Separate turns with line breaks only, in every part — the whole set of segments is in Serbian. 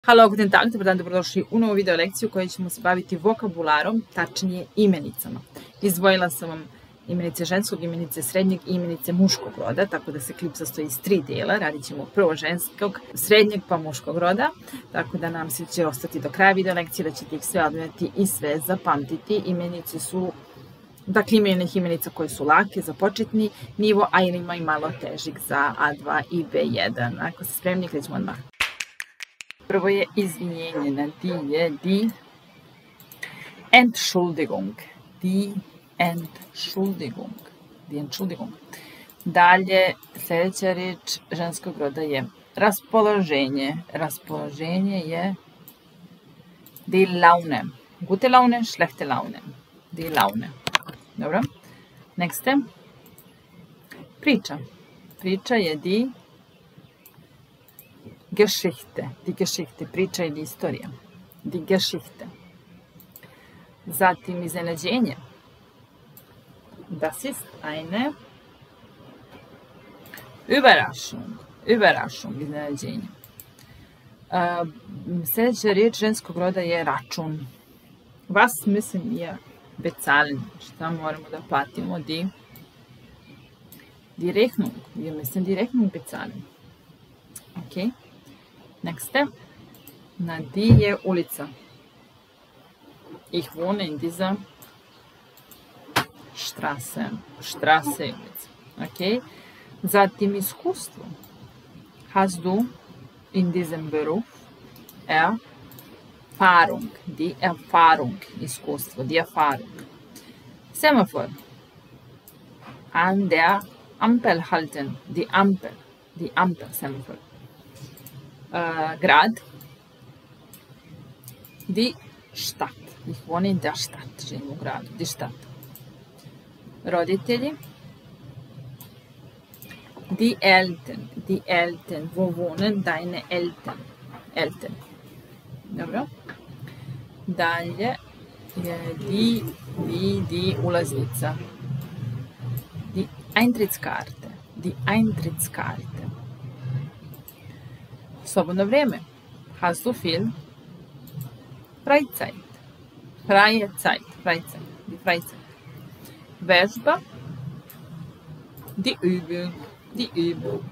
Halo, guten Tag, dobar dan, dobrodošli u novu video lekciju u kojoj ćemo se baviti vokabularom, tačnije imenicama. Izdvojila sam vam imenice ženskog, imenice srednjeg i imenice muškog roda, tako da se klip sastoji iz 3 dela. Radit ćemo prvo ženskog, srednjeg pa muškog roda, tako da nam se će ostati do kraja video lekcije, da ćete ih sve odmeti i sve zapamtiti. Imenice su, dakle ima jednih imenica koje su lake za početni nivo, a ima i malo težih za A2 i B1. Ako ste spremni, krećemo odmah. Prvo je izvinjenje, na die je die Entschuldigung. Die Entschuldigung. Die Entschuldigung. Dalje, sljedeća riječ ženskog roda je raspoloženje. Raspoloženje je die Laune. Gute Laune, schlechte Laune. Die Laune. Dobro. Next. Priča. Priča je die Geschichte, die Geschichte, priča ili istorija, die Geschichte. Zatim iznenađenje, das ist eine Überraschung, Überraschung, iznenađenje. Sljedeća riječ ženskog roda je račun. Was müssen wir bezahlen? Šta moramo da platimo? Die Rechnung, wir müssen die Rechnung bezahlen. Ok. Next. Na die je ulica. Ich wohne in dieser Straße. Straße je ulica. Ok. Zatim iskustvo. Hast du in diesem Beruf Erfahrung? Die Erfahrung. Iskustvo. Die Erfahrung. Semaphor. An der Ampel halten. Die Ampel. Die Ampel. Semaphor. Grad, die Stadt. Ich wohne in der Stadt, živim u gradu, die Stadt. Roditelji, die Eltern, wo wohnen deine Eltern? Eltern. Dobro. Dalje je die ulaznica. Die Eintrittskarte. Die Eintrittskarte. Slobodno vrijeme. Hast du viel Freizeit? Freizeit. Die Freizeit. Vežba. Die Übung.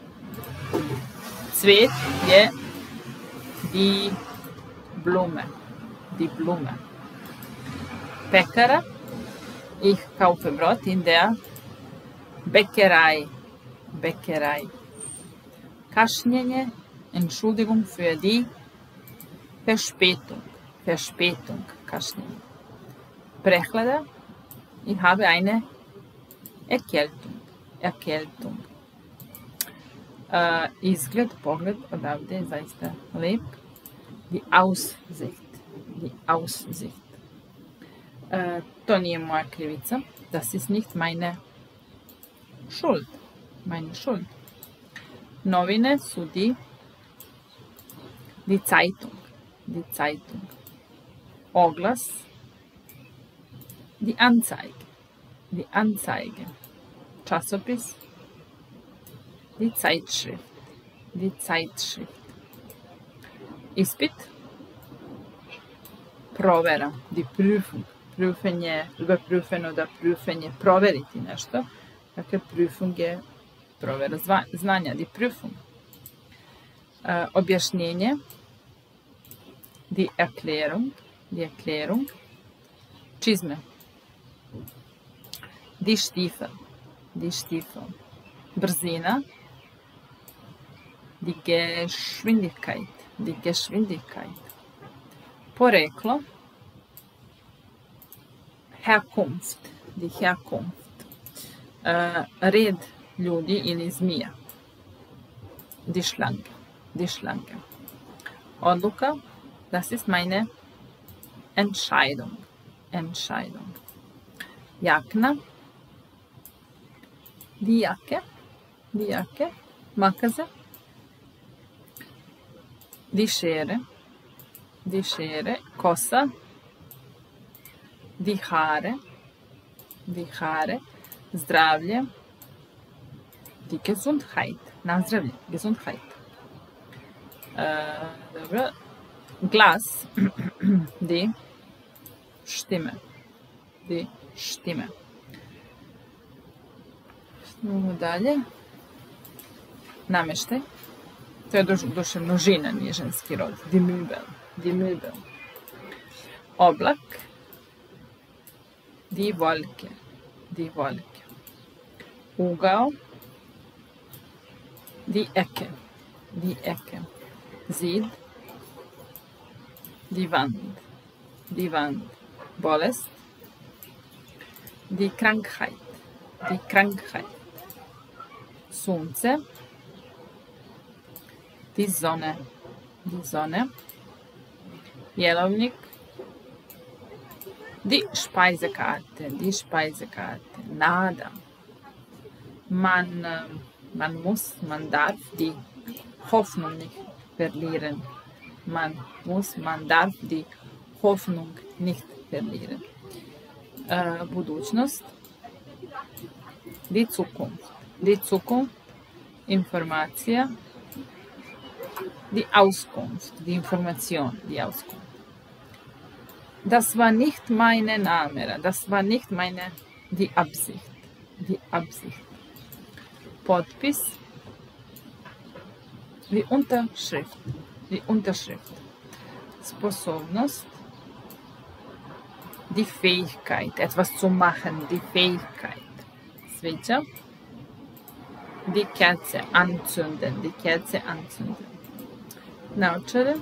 Cvet je die Blume. Pekara. Ich kaufe Brot in der Bäckerei. Kašnjenje. Entschuldigung für die Verspätung, kašnjenje. Prehlada. Ich habe eine Erkältung. Izgled, pogled odavde je zaista lep. Die Aussicht. To nije moja krivica. Das ist nicht meine Schuld. Novine su die Zeitung. Oglas. Die Anzeige. Časopis. Die Zeitschrift. Ispit. Provera. Die Prüfung. Prüfen je, überprüfen oder prüfen je proveriti nešto. Dakle, Prüfung je provera znanja. Die Prüfung. Objašnjenje. Die Erklärung. Čizme. Die Stiefel. Brzina. Die Geschwindigkeit. Poreklo. Herkunft. Die Herkunft. Red ljudi ili zmija. Die Schlange. Odluka. Das ist meine Entscheidung. Jakna. Die Jacke. Makaze. Die Schere. Kosa. Die Haare. Zdravlje. Die Gesundheit. Nazdravlje. Gesundheit. Dobro. glas, die Stimme, die Stimme. Idemo dalje. Nameštaj. To je doduše množina, nije ženski rod. Die Möbel, die Möbel. Oblak. Die Wolke, die Wolke. Ugao. Die Ecke, die Ecke. Zid. Die Wand, die Wand. Bolest. Die Krankheit, die Krankheit. Sunce. Die Sonne, die Sonne. Jelovnik. Die Speisekarte, die Speisekarte. Nada. Man muss, man darf die Hoffnung nicht verlieren. Man muss, man darf die Hoffnung nicht verlieren. Budućnost. Die Zukunft. Die Zukunft. Informacija. Die Auskunft. Die Information. Die Auskunft. Das war nicht meine Name. Das war nicht meine, die Absicht. Die Absicht. Potpis. Die Unterschrift. Die Unterschrift. Sposobnost. Die Fähigkeit, etwas zu machen, die Fähigkeit. Svića. Die Kerze anzünden, die Kerze anzünden. Naočare.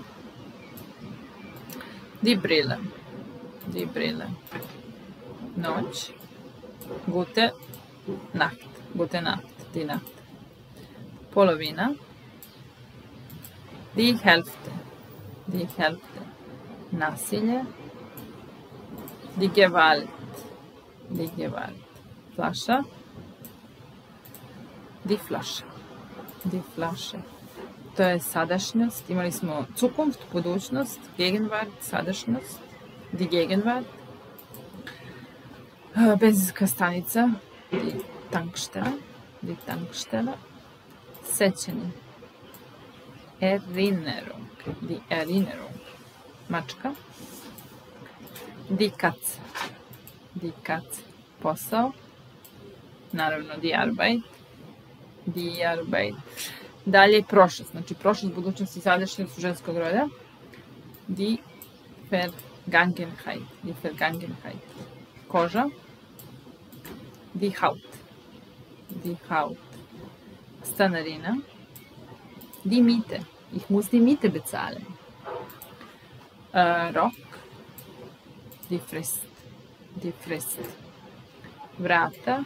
Die Brille, die Brille. Noć. Gute Nacht, gute Nacht, die Nacht. Polovina. Die Hälfte, die Hälfte. Nasilje. Die Gewalt, die Gewalt. Flascha. Die Flasche, die Flasche. To je sadašnjost. Imali smo Zukunft, budućnost, Gegenwart, sadašnjost, die Gegenwart. Benzinska stanica, die Tankstelle, die Tankstelle. Sećanje. Erinnerung, die Erinnerung. Mačka. Die Katze, die Katze. Posao. Naravno, die Arbeit. Die Arbeit. Dalje prošlost, znači prošlost, budućnost i sadašnjost su ženskog roda. Die Vergangenheit, die Vergangenheit. Koža. Die Haut, die Haut. Stanarina. Die Miete, ich muss die Miete bezahlen. Rok. Die Frist, die Frist. Vrata.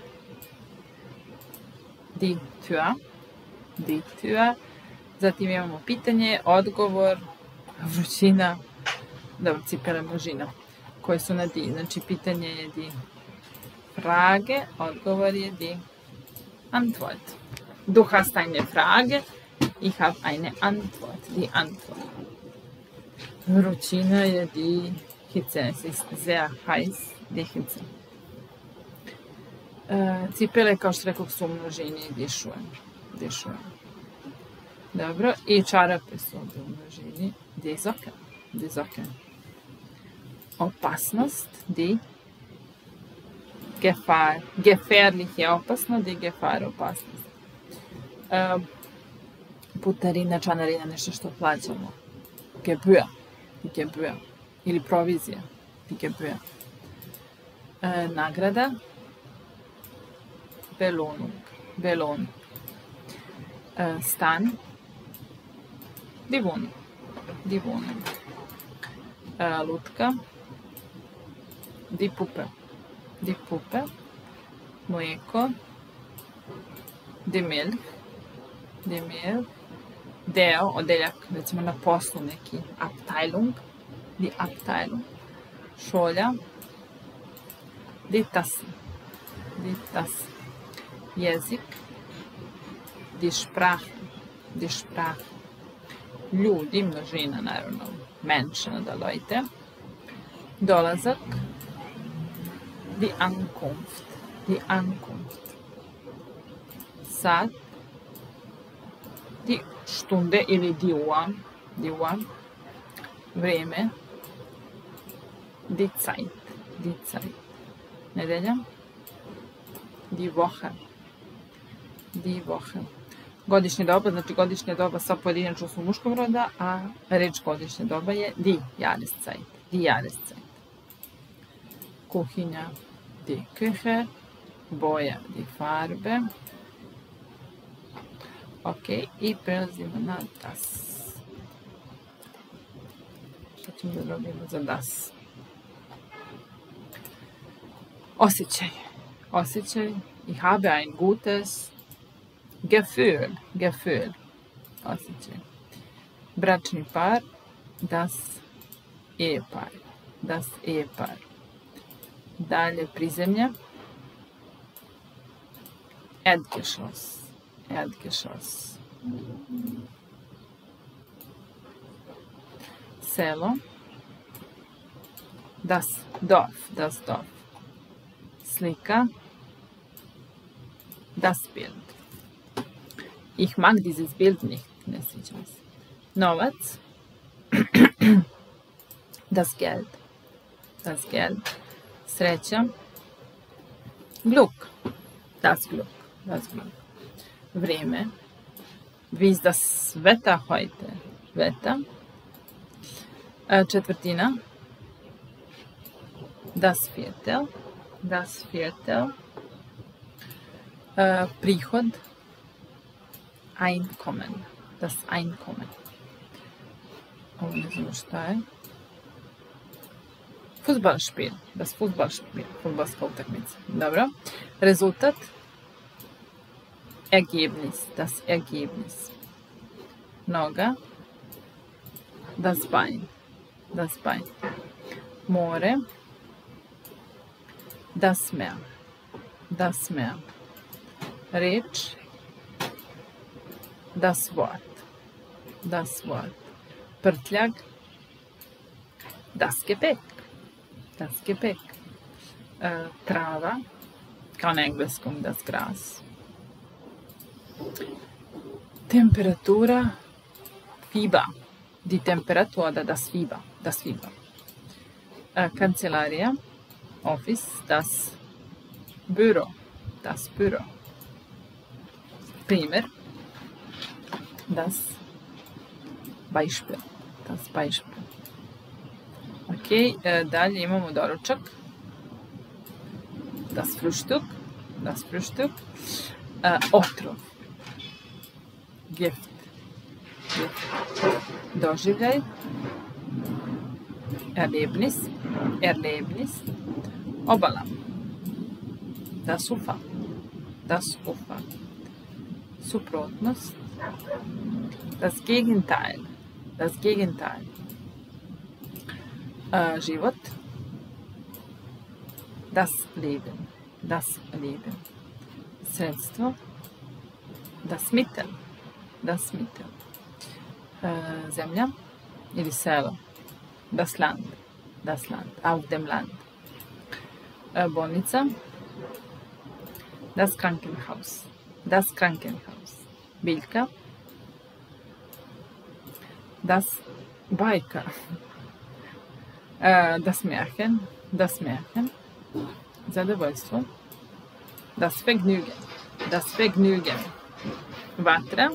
Die Tür, die Tür. Zatim imamo pitanje, odgovor, vrućina, dobro, cipele množina, koje su na di. Znači, pitanje je die Frage, odgovor je die Antwort. Du hast eine Frage, ich habe eine Antwort, die Antwort. Vrućina je die Hitze, es ist sehr heiß, die Hitze. Cipele, kao što rekao, su u množini, dišujem. Dobro, i čarape su ovdje u množini, die Socken. Opasnost, die Gefahr. Gefährlich je opasno, die Gefahr, opasnost. Putarina, članarina, nešto što plaćamo. Gebühr. Ili provizija, Gebühr. Nagrada. Belohnung. Stan. Die Wohnung. Lutka. Die Puppe. Mlijeko. Die Milch. Deo, odeljak, recimo na poslu neki Abteilung. Die Abteilung. Šolja. Die Tasse. Jezik. Die Sprache. Ljudi, množina, naravno, Menschen oder Leute. Dolazak. Die Ankunft. Sat. Die Stunde ili die Uhr. vrijeme, die Zeit, nedelja, die Woche. Godišnje doba, znači godišnje doba sa pojedinačnog muškog roda, a reč godišnje doba je die Jahreszeit. Kuhinja, die Küche, boja, die Farbe. Ok, i prelazimo na das. Šta ćemo da dobijemo za das? Osjećaj. Ich habe ein gutes Gefühl. Osjećaj. Bračni par, das Ehepaar. Dalje prizemlje. Erdgeschoss. Selo. Das Dorf. Slika. Das Bild. Ich mag dieses Bild nicht. Ne sviđam se. Novac. Das Geld. Sreća. Glück. Das Glück. Vrijeme. Wie ist das Wetter heute? Četvrtina. Das Viertel. Prihod. Einkommen. Das Einkommen. Ovo ne znamo šta je. Fußballspiel. Das Fußballspiel. Fudbalska utakmica. Dobro. Rezultat. Ergebnis. Das Ergebnis. Noga. Das Bein. More. Das Meer. Reč. Das Wort. Prtljag. Das Gepäck. Trava. Kao na engleskom das Gras. Temperatura. Fieber. Die Temperatur oder das Fieber. Kancelarija. Office. Das Büro. Primjer. Das Beispiel. Ok, dalje imamo doručak. Das Frühstück. Otrov. Gift. Doživljaj. Erlebnis. Obala. Das Ufer. Suprotnost. Das Gegenteil. Život. Das Leben. Sredstvo. Das Mittel. Zemlja ili selo. Das Land. Auf dem Land. Bolnica. Das Krankenhaus. Biljka. Das bajka. Das Märchen. Zadovoljstvo. Das Vergnügen. Vatra.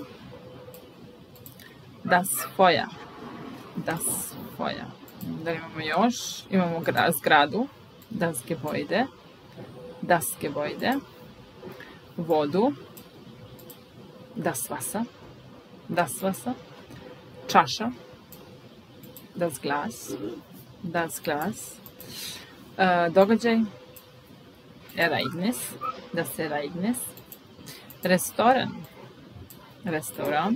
Das Feuer. Da imamo još? Imamo zgradu. Das Gebäude. Vodu. Das Wasser. Čaša. Das Glas. Događaj. Das Ereignis. Restoran.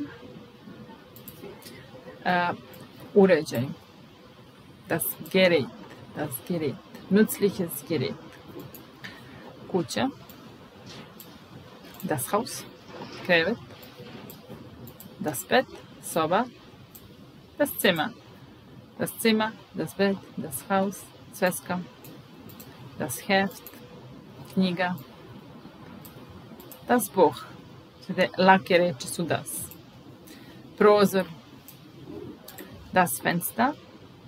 Uređaj. Das Gerät. Nützliches Gerät. Kuća. Das Haus. Krevet. Das Bett. Soba. Das Zimmer. Das Bett. Das Haus. Sveska. Das Heft. Knjiga. Das Buch. Sve lake reči su das. Prozor. Das Fenster.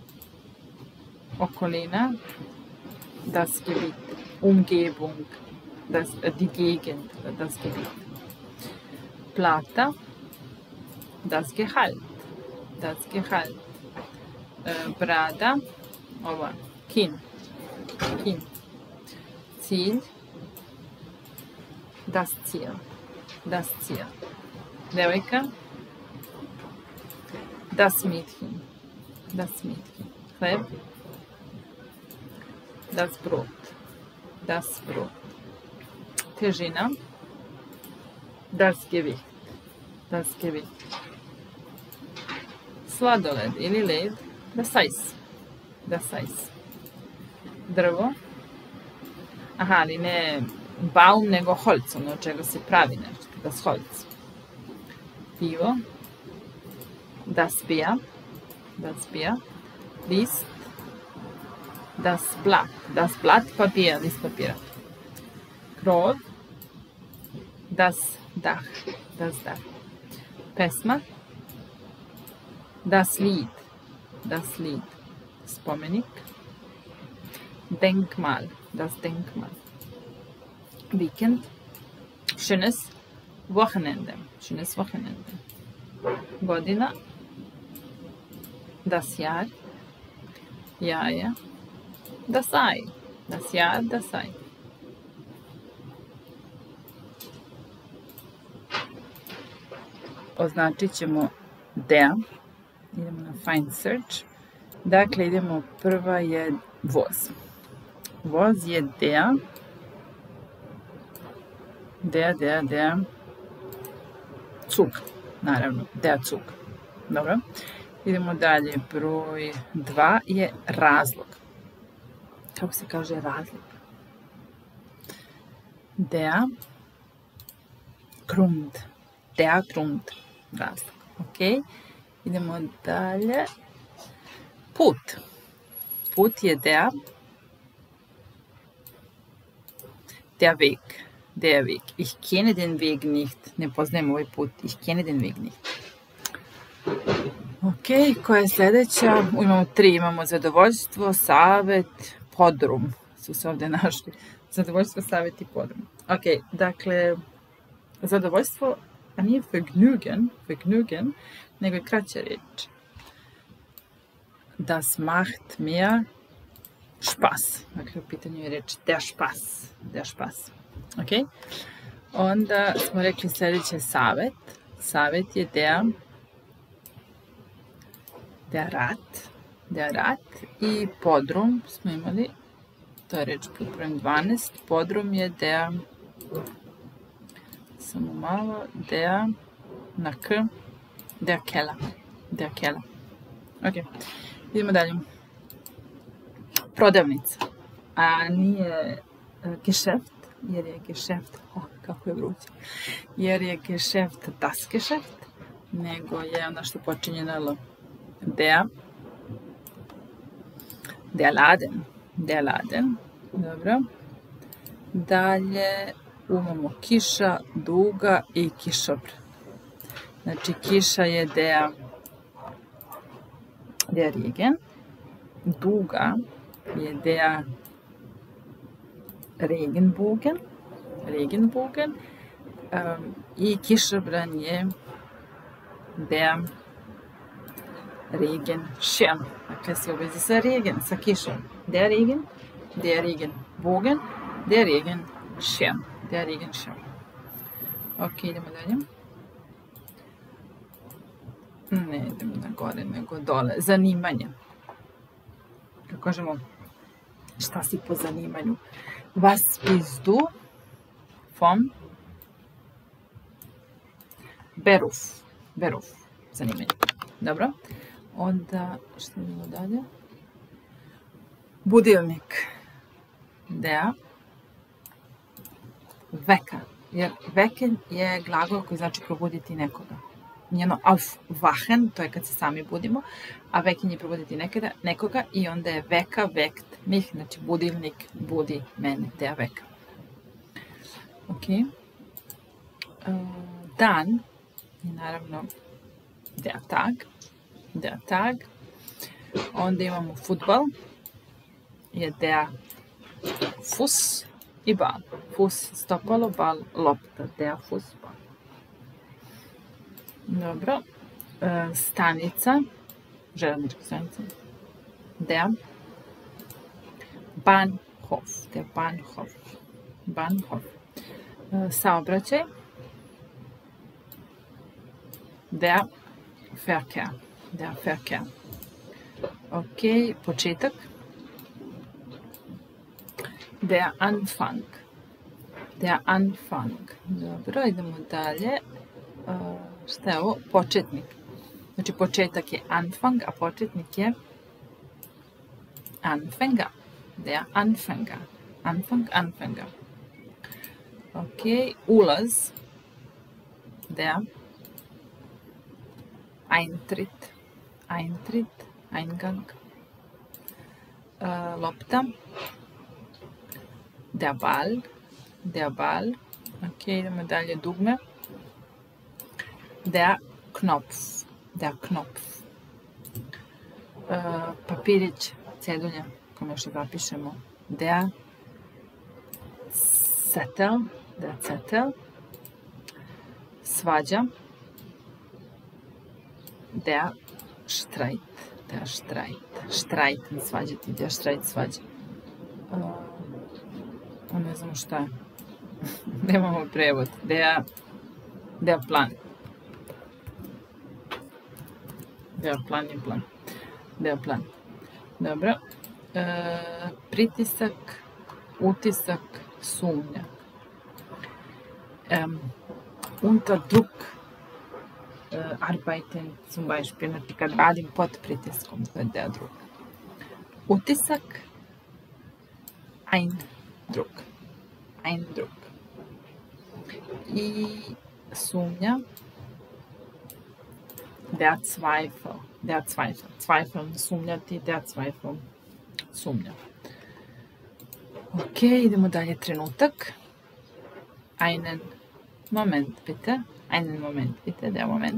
okolina, das Gebiet, Umgebung, die Gegend, das Gebiet. Plata, das Gehalt, das Gehalt. Brada, ova, kin. Cilj, das Ziel. Devojka, das Mädchen. Hleb, das Brot. Težina, das Gewicht. Sladoled ili led, das Eis. Drvo, aha, ali ne Baum, nego Holz, ono od čega se pravi nešto, das Holz. Pivo, das Bier. List, das Blatt, papir, list papira. Krov, das Dach. Pesma, das Lied. Spomenik, Denkmal, das Denkmal. Weekend, schönes Wochenende. Godina, das Jahr, jaja, das Ei. Označit ćemo dea. Idemo na Find Search. Dakle, prva je voz. Voz je dea. Dea. Cug, naravno, dea cug. Dobro. Idemo dalje, broj 2 je razlog. Kako se kaže razlog? Der Grund, razlog. Ok, idemo dalje. Put je der Weg. Ich kenne den Weg nicht. Ne poznajem ovaj put. Ich kenne den Weg nicht. Ok, koja je sljedeća? Imamo 3, imamo zadovoljstvo, savet, podrum. Su se ovdje našli. Zadovoljstvo, savet i podrum. Ok, dakle, zadovoljstvo, a nije vergnügen, nego je kraća riječ. Das macht mir Spaß. Dakle, u pitanju je reč der Spaß. Ok, onda smo rekli sljedeće savet. Savet je der Rat i podrum smo imali, to je reč pod brojem 12, podrum je der, samo malo, der, na k, der Keller. Ok, idemo dalje. Prodavnica, a nije Geschäft, jer je Geschäft, kako je vruće, jer je Geschäft das Geschäft, nego je ono što počinje na L. Der Laden, dobro. Dalje imamo kiša, duga i kišobr. Znači kiša je der Regen, duga je der Regenbogen i kišobran je der Regenschirm. Dakle, sve u vezi sa regen, sa kišom. Der Regenbogen, der Regenschirm. Ok, idemo dalje. Ne idemo na gore, nego dole. Zanimanje. Kako kažemo, šta si po zanimanju? Was bist du vom Beruf. Zanimanje. Dobro. Onda, što idemo dalje? Budilnik. Der Wecker. Jer wecken je glagol koji znači probuditi nekoga. Njeno aufwachen, to je kad se sami budimo, a wecken je probuditi nekoga i onda je Wecker weckt mich, znači budilnik budi mene, der Wecker. Ok. Dan je naravno der Tag. Onda imamo futbal, je der Fuß i Ball. Fuß stopalo, bal lopta. Der Fußball. Dobro. Stanica, železnička stanica. Der Bahnhof. Der Bahnhof. Bahnhof. Saobraćaj. Der Verkehr. Der Verkehr. Ok, početak. Der Anfang. Der Anfang. Dobro, idemo dalje. Šta je ovo? Početnik. Znači početak je Anfang, a početnik je Anfänger. Der Anfänger. Anfang, Anfänger. Ok, ulaz. Der Eintritt. Eintritt, Eingang. Lopta. Der Ball. Der Ball. Ok, idemo dalje, dugme. Der Knopf. Der Knopf. Papirić, cedulja, kome još zapišemo. Der Zettel. Der Zettel. Svađa. Der Streit. Der Streit. Streit, ne svađati. Der Streit, svađa. Ne znamo šta je. Nemamo prevod. Der Plan. Der Plan je plan. Der Plan. Dobro. Pritisak, utisak, sumnja. Unter Druck arbeiten, zum Beispiel, znači kad radim pod pritiskom, to je der Druck. Utisak, Eindruck. Eindruck. I sumnja, der Zweifel. Der Zweifel. Zweifel, sumnjati, der Zweifel. Sumnja. Ok, idemo dalje, trenutak. Einen Moment, bitte. Einen Moment, bitte, der Moment.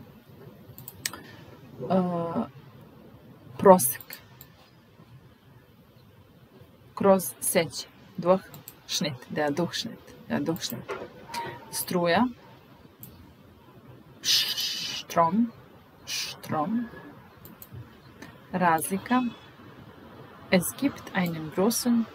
Prosek. Kroz seći. Durchschnitt, der Durchschnitt. Der Durchschnitt. Struja. Strom. Strom. Razlika. Es gibt einen großen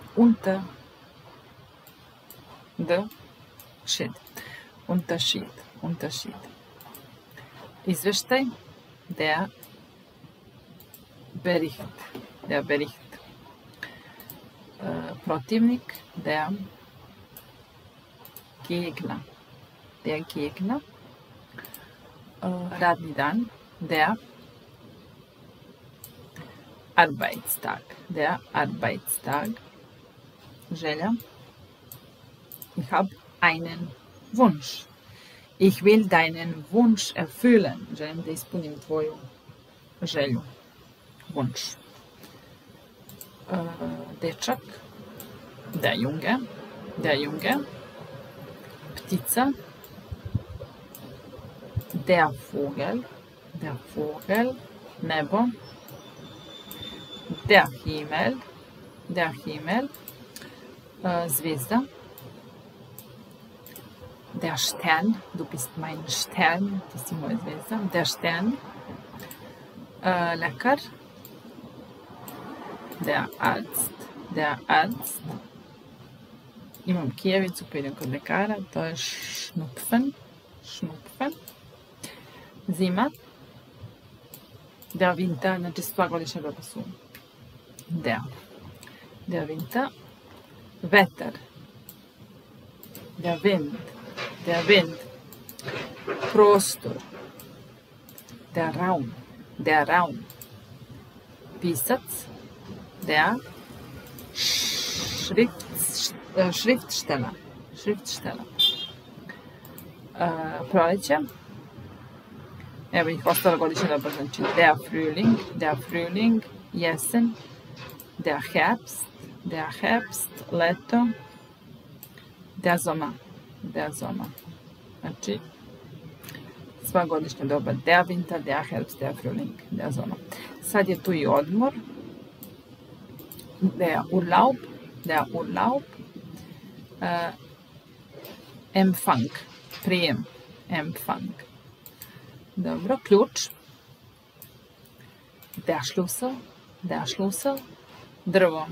Unterschied. Izveštaj. Der Bericht. Protivnik. Der Gegner. Radni dan. Der Arbeitstag. Želja. Ich habe einen Wunsch. Ich will deinen Wunsch erfüllen. Želim da ispunim tvoju želju. Wunsch. Dečak. Der Junge. Ptica. Der Vogel. Nebo. Der Himmel. Zvezda. Der Stern, du bist mein Stern, ti si moja zvezda. Der Stern. Lekar. Der Arzt. Imam kijevicu, pa idem kod lekara, to je Schnupfen. Zima. Der Winter, znači sva godišnja doba su der Winter. Vetar. Der Wind. Prostor. Der Raum. Pisac. Der Schriftsteller. Proleće. Evo ih ostala godišnja doba, znači der Frühling, jesen, der Herbst, leto, der Sommer. Znači, sva godišnja doba, der Winter, der Herbst, der Frühling, der Sommer. Sad je tu i odmor. Der Urlaub, der Urlaub. Empfang, prijem, Empfang. Dobro, ključ. Der Schlüssel, der Schlüssel. Drvo.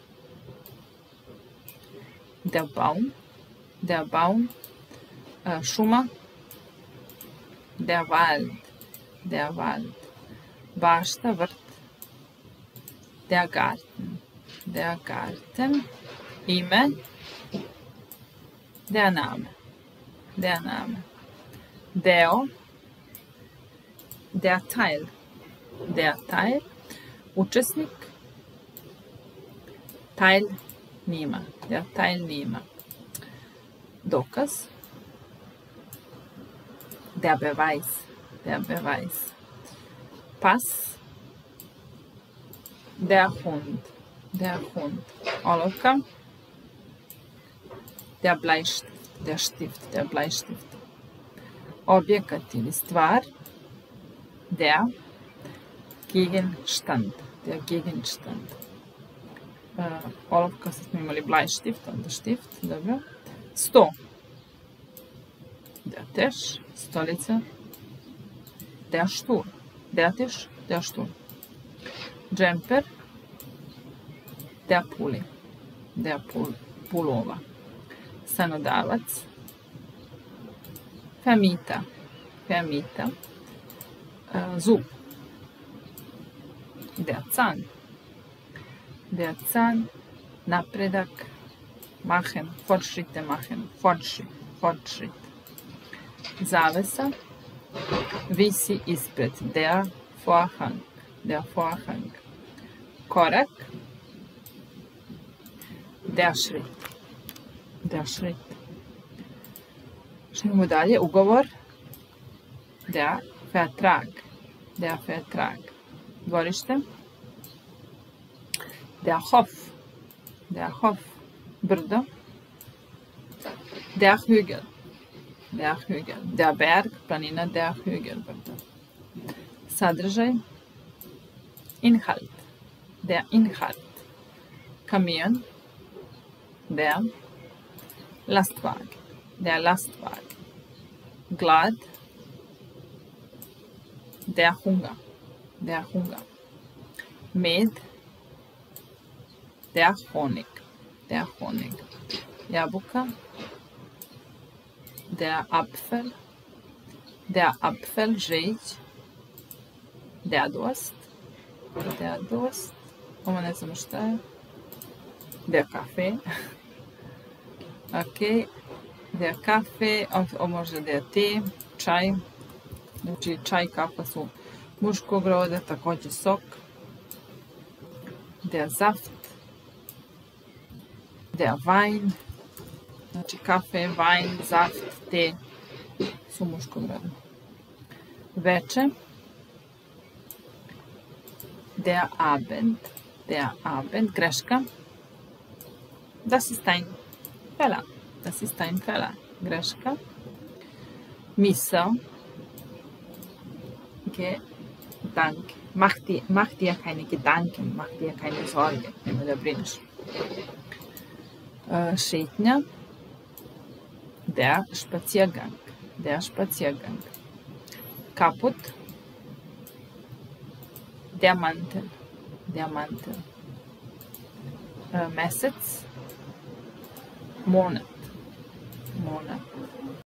Der Baum, der Baum. Šuma. Der Wald, der Wald. Bašta, vrt. Der Garten, der Garten. Ime. Der Name, der Name. Deo. Der Teil, der Teil. Učesnik. Teilnehmer, der Teilnehmer. Dokaz. Der Beweis, der Beweis. Pass. Der Hund, der Hund. Olovka. Der Bleistift, der Stift, der Bleistift. Objekat ili stvar. Der Gegenstand, der Gegenstand. Olovka, sad smo imali Bleistift, onda Stift, dobro. Sto. Der Tisch, stolica. Der Stuhl, der Tisch, der Stuhl. Džemper. Der Pulli, der pulova. Stanodavac. Vermieter, Vermieter. Zub. Der Zahn. Der Zahn. Napredak. Machen, Fortschritte machen, Fortschritt, Fortschritt. Zavesa. Visi ispred, der Vorhang, der Vorhang. Korak. Der Schritt, der Schritt. Što imamo dalje? Ugovor. Der Vertrag, der Vertrag. Dvorište. Der Hof, der Hof. Brdo. Der Hügel, der Hügel. Der Berg, planina, der Hügel. Brdo. Sadržaj. Inhalt, der Inhalt. Kamion. Der Lastwagen, der Lastwagen. Glad. Der Hunger, der Hunger. Med. Der Honig, der Honig. Jabuka. Der Apfel. Der Apfel, žeđ. Der Durst. Der Durst. Ovo ne znamo šta je. Der Kafe. Ok. Der Kafe. Ovo možda der te. Čaj. Znači čaj, kafa su muškog roda. Također sok. Der Saft. Der Wein. Znači kafe, wine, saft, te su muškog roda. Veče. Der Abend. Der Abend. Greška. Das ist ein Fehler. Das ist ein Fehler. Greška. Misao. Gedanke. Mach dir keine Gedanken. Mach dir keine Sorge. Nema da brineš. Šetnja. Der Spaziergang. Der Spaziergang. Kaputt. Der Mantel. Der Mantel. Mesec. Monat. Monat.